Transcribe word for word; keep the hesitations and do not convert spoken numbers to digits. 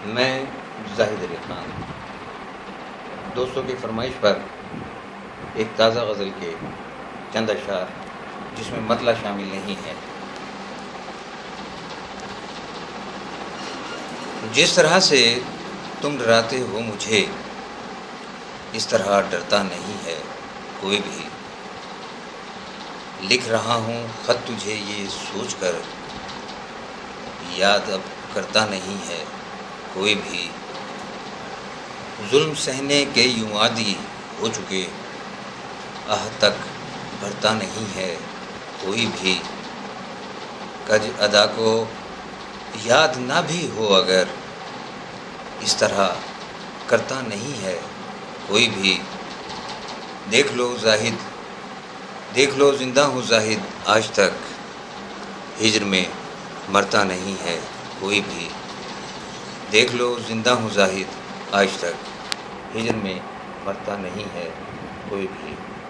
میں زاہد علی خان دوستوں کی فرمائش پر ایک تازہ غزل کے چند اشعار جس میں مطلع شامل نہیں ہے۔ جس طرح سے تم ڈراتے ہو مجھے، اس طرح ڈرتا نہیں ہے کوئی بھی۔ لکھ رہا ہوں خط تجھے یہ سوچ کر، یاد اب کرتا نہیں ہے کوئی بھی۔ ظلم سہنے کے یوں عادی ہو چکے، آہ تک بھرتا نہیں ہے کوئی بھی۔ کج ادا کو یاد نہ بھی ہو اگر، اس طرح کرتا نہیں ہے کوئی بھی۔ دیکھ لو زاہد دیکھ لو زندہ ہوں زاہد آج تک، ہجر میں مرتا نہیں ہے کوئی بھی۔ دیکھ لو زندہ ہوں زاہد آج تک، ہجر میں مرتا نہیں ہے کوئی بھی۔